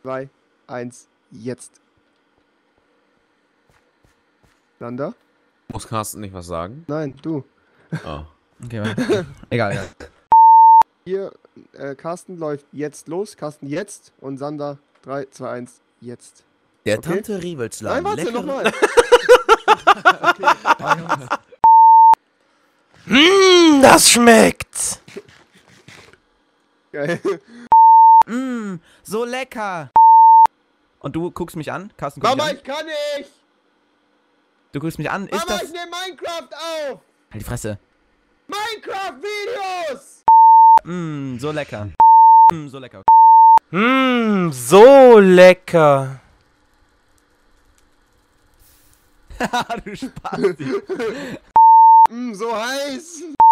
2, 1, jetzt. Sander? Muss Carsten nicht was sagen? Nein, du. Oh. Okay, warte. Egal. Hier, Carsten läuft jetzt los. Carsten jetzt. Und Sander, 3, 2, 1, jetzt. Der Okay. Tante Riewelsland. Nein, warte, nochmal. Das schmeckt. Geil. So lecker. Und du guckst mich an? Carsten, guck mich Mama, an. ich kann nicht! Du guckst mich an. Ist Mama, das... ich nehme Minecraft auf! Halt die Fresse. Minecraft-Videos! So lecker. So lecker. So lecker. Du Spasti. So heiß!